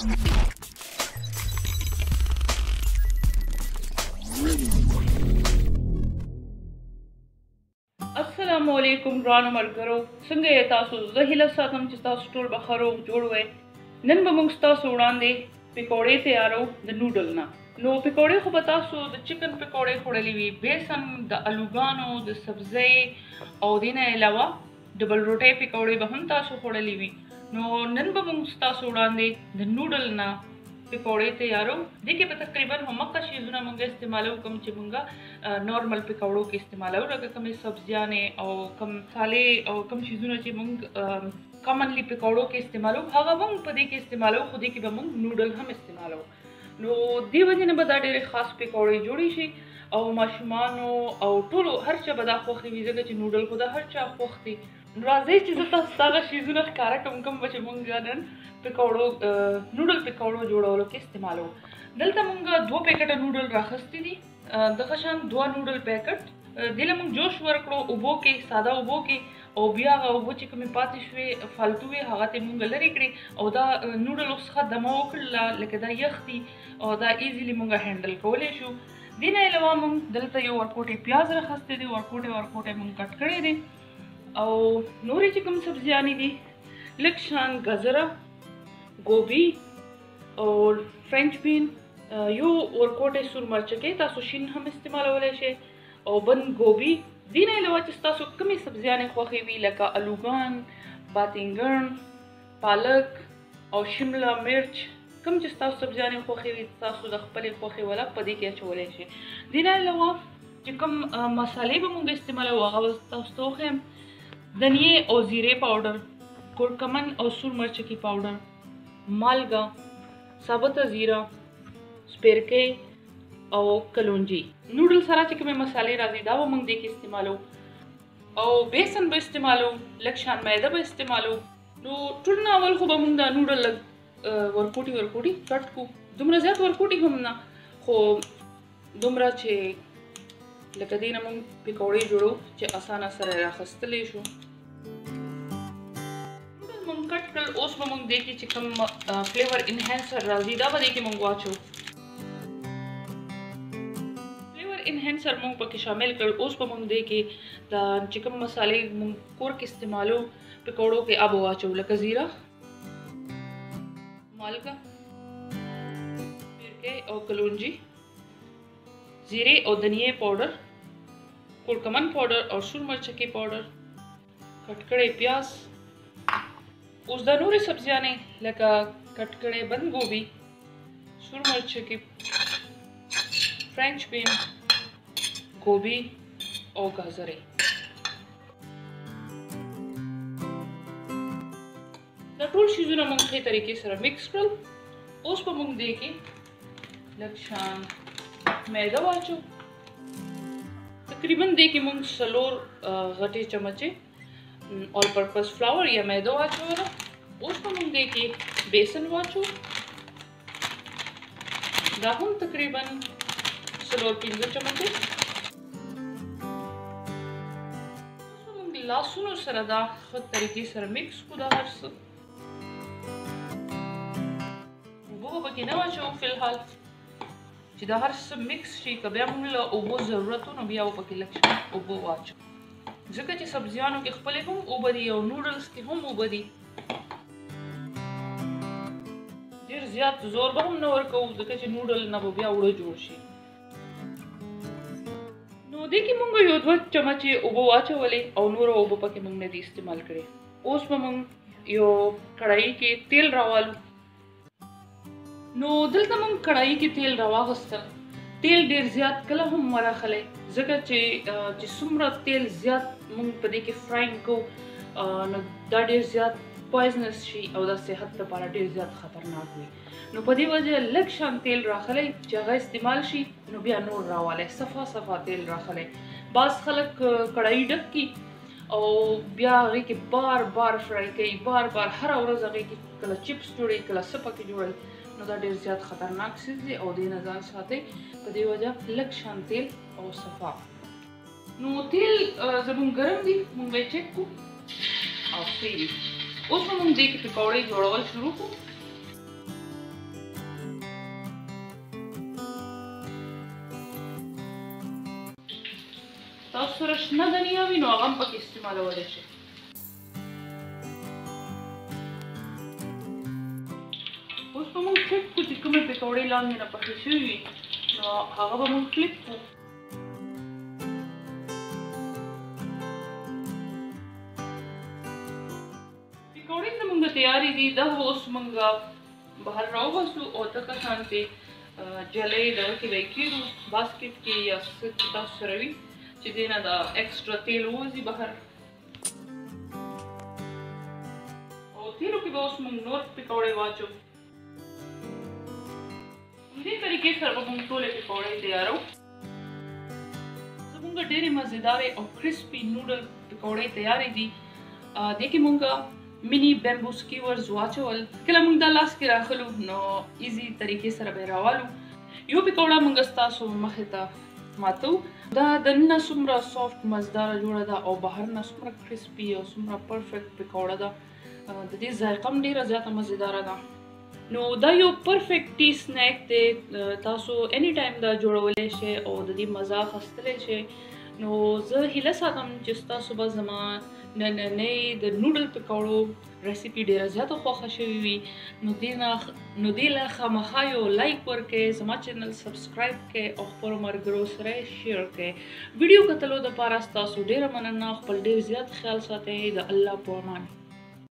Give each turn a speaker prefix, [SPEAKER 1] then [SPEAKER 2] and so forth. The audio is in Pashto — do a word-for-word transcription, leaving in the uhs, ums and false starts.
[SPEAKER 1] السلام علیکم ګرانو ملګرو، څنګه یې تاسو؟ زه هیله ساتم چې تاسو ټول به ښه روغ جوړ وئ. نن به موږ ستاسو وړاندې پکوړې تیارو د نوډل نه. نو پکوړې خو به تاسو د چکن پکوړې خوړلې وي، بیسن، د الوګانو، د سبزۍ او دې نه علاوه ډبل روټۍ پکوړې به هم تاسو خوړلې وي. نو نن به موږ ستاسو وړاندې د نوډل نه پکوړې تیارو. دې کې به تقریبا همغه شیزونه موږ استعمالو کوم چې موږ نارمل پکوړو کې استعمالو، لکه کومې سبزیانې او کوم مسالې او کوم شیزونه چې موږ کامنلی پکوړو کې استعمالو هغه به موږ په دې کې استعمالو، خو دې کې به موږ نوډل هم استعمالو. نو دې وجې نه به دا ډېرې خاص پکوړې جوړې شي او ماشومانو او ټولو هر چا به دا خوښې وي، ځکه چې نوډل خو د هر چا خوښ دي. نو راځئ چې زه تاسو ته هغه شیزونه ښکاره کړم کوم به چې موږ نن پکوړو نوډل پکوړو جوړولو کې استعمالو. دلته موږ دوه پیکټه نوډل راخیستي دي، دغه شان دوه نوډل پیکټ. دې له موږ جوش ورکړو اوبو کې، ساده اوبو کې، او بیا هغه اوبه چې کومې پاتې شوې فالتو وې هغه ته موږ لرې کړې او دا نوډل اوس ښه دمه وکړله، لکه دا یخ دي او دا ایزیلي موږ هینډل کولی شو. دې نه علاوه موږ دلته یو ورکوټی پیاز راخیستی دی، ورکوټی ورکوټی موږ کټ کړی دی، او نورې چې کوم سبزیانې دي لږ شان ګازره، ګوبي او فرنچ بین، یو ورکوټی سور مرچکۍ، تاسو شین هم استعمالولی شئ، او بند ګوبي. دې نه علاوه چې ستاسو کومې سبزیانې خوښې وي لکه الوګان، باتینګن، پالک او شمله مرچ، کوم چې ستاسو سبزیانې خوښې وي تاسو د خپلې خوښې والا په دې کې اچولی شئ. دې نه علاوه چې کوم مسالې به موږ استعمالوو هغه به تاسو ته وښیم: دنیې او زیرې پاوډر، کورکمن او سور مرچکي پاوډر، مالګه، ثابته زیره، سپیرکۍ او کلونجي. نوډل سره چې کومې مسالې راځي دا به موږ دې کې استعمالو، او بیسن به استعمالو، لږ شان میده به استعمالو. نو ټول نه اول خو به موږ دا نوډل لږ ورکوټي ورکوټي کټ کړو، دومره زیات ورکوټي هم نه، خو دومره چې لکه دې نه موږ پکوړې جوړو چې اسانه سره راخیستلی شو. نوډل موږ کټ کړل، اوس به موږ دې کې چې کوم فلیور انهانسر راځي دا به دې کې موږ واچو. انهانسر موږ پکې شامل کړ. اوس به موږ دې کې دا چې کوم مسالې موږ کور کې استعمالو پکوړو کې اب واچو، لکه زیره، مالګه، سپیرکۍ او کلونجي، زیرې او دنیې پاوډر، کورکمن پاوډر او سور مرچکي پاوډر، کټ کړی پیاز. اوس دا نورې سبزیانې لکه کټ کړی بند ګوبي، سور مرچکي، فرنچ بین، ګوبي او ګازرې. دا ټول شیزونه موږ ښې طریقې سره مکس کړل. اوس به موږ دې کې لږ شان میده واچو، تقریبا دې کې موږ څلور غټې چمچې آل پرپز فلاور یا میده واچوله. اوس به موږ دې کې بیسن واچو، دا هم تقریبا څلور پنځه چمچې. لاسونو سره دا ښه طریقې سره مکس کړو دا هر څه. اوبه به پکې نه واچوو فی الحال چې دا هر څه مکس شي، که بیا موږ له اوبو ضرورت و نو بیا به پکې لږ شان اوبه واچو، ځکه چې سبزیانو کې خپلې هم اوبه دي او نوډلز کې هم اوبه دي. ډېر زیات زور به هم نه ورکوو ځکه چې نوډل نه به بیا اوړه جوړ شي. نو دې کې موږ یو دوه چمچې اوبه واچولې او نوره اوبه پکې موږ نه دي استعمال کړې. اوس به موږ یو کړایي کې تیل راوالو. نو دلته موږ کړایي کې تیل راواغسته. تیل ډېر زیات کله هم مه راخلی، ځکه چې چې څومره تیل زیات موږ په دې کې فراینګ کوو نو دا ډېر زیات پویزنس شي او دا صحت لپاره ډېر زیات خطرناک وي. نو په دې وجه لږ شان تیل راخلی چې هغه استعمال شي، نو بیا نور راوالی، صفا صفا تیل راخلی. بعض خلک کړایي ډک کړي او بیا هغې کې بار بار فرائی کوي، بار بار هره ورځ هغې کې کله چپس جوړوي، کله څه پکې جوړوي. نو دا ډېر زیات خطرناک څیز دی او دې نه ځان ساتئ. په دې وجه لږ شان تیل او صفا. نو تیل زموږ ګرم دي، موږ به یې چک کړو او ښه دي. اوس به موږ دې کې پکوړې جوړول شروع کړو. تاسو سره شنه دنیا وي نو هغه هم پکې استعمالولی شئ. اوس به موږ چک کړو چې کومې پکوړې لاندې نه پخې شوي وي نو هغه به موږ کلک کړو. پکوړې زموږ تیارې دي. دا به اوس موږ بهر راوباسو او دغه شانتې جلۍ دغه کې به یې کېږدو باسکټ کې یا څه چې تاسو سره وي چې دې نه د ایکسټرا تیل ووځي بهر. او تیلو کې به اوس موږ نور پکوړې واچوو. همدې طریقې سره به موږ ټولې پکوړې تیاروو. زموږ ډېرې مزېدارې او کرسپي نوډل پکوړې تیارې دي. دې کې موږ مینی بیمبو سکیورز واچول. کله موږ دا لاس کې راخلو نو ایزي طریقې سره به یې راوالو. یو پکوړه موږ ستاسو مخې ته ماتو. دا دننه څومره سافټ مزداره جوړه ده او بهر نه څومره کرسپي او څومره پرفیکټ پکوړه ده. د دې ذایقه هم ډېره زیاته مزیداره ده. نو دا یو پرفیکټ ټي سنیک دی. تاسو اني ټایم دا جوړولی شئ او د دې مزه اخیستلی شئ. نو زه هیله ساتم چې ستاسو به زما نننۍ د نوډل پکوړو ریسیپي ډېره زیاته خوښه شوې وي. نو دې نه نو دې له خامخا یو لایک ورکړئ، زما چینل سبسکرایب کړئ او خپلو ملګرو سره یې شیر کړئ. ویډیو کتلو دپاره ستاسو ډېره مننه. خپل ډېر زیات خیال ساتئ. د الله په امان.